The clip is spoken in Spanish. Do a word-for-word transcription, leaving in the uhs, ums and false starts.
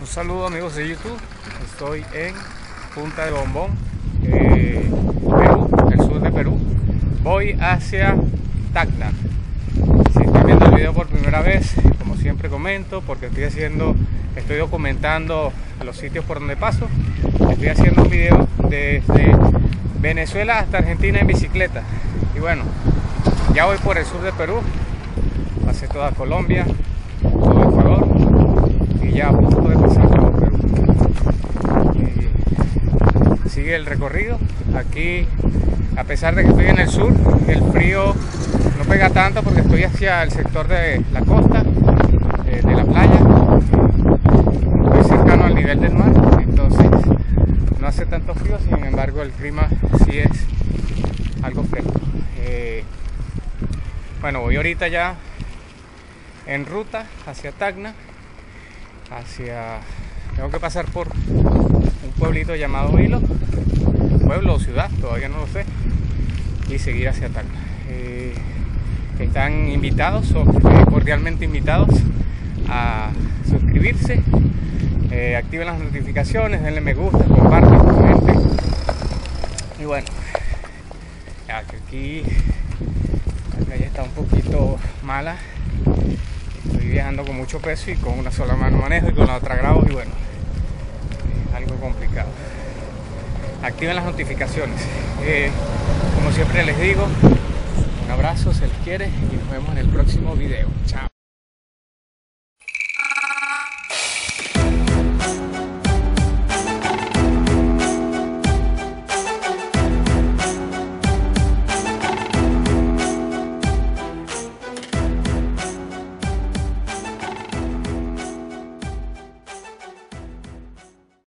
saludo amigos de YouTube. Estoy en Punta de Bombón, eh, Perú, el sur de Perú. Voy hacia Tacna. Si están viendo el video por primera vez, como siempre comento, porque estoy haciendo, estoy documentando los sitios por donde paso. Estoy haciendo un video desde Venezuela hasta Argentina en bicicleta. Y bueno, ya voy por el sur de Perú. Pasé toda Colombia, todo Ecuador y ya a punto de pasar todo Perú. Y sigue el recorrido. Aquí, a pesar de que estoy en el sur, el frío no pega tanto porque estoy hacia el sector de la costa, de, de la playa. Estoy cercano al nivel del mar, entonces no hace tanto frío, sin embargo el clima sí es algo fresco. Eh, bueno, voy ahorita ya en ruta hacia Tacna, hacia, tengo que pasar por un pueblito llamado Hilo, pueblo o ciudad, todavía no lo sé, y seguir hacia Tacna. Eh, están invitados, son cordialmente invitados a suscribirse, eh, activen las notificaciones, denle me gusta, compartan, comenten. Y bueno, ya que aquí la calle está un poquito mala. Estoy viajando con mucho peso y con una sola mano manejo y con la otra grabo, y bueno, algo complicado. Activen las notificaciones. Eh, como siempre les digo, un abrazo, se les quiere y nos vemos en el próximo video. Chao.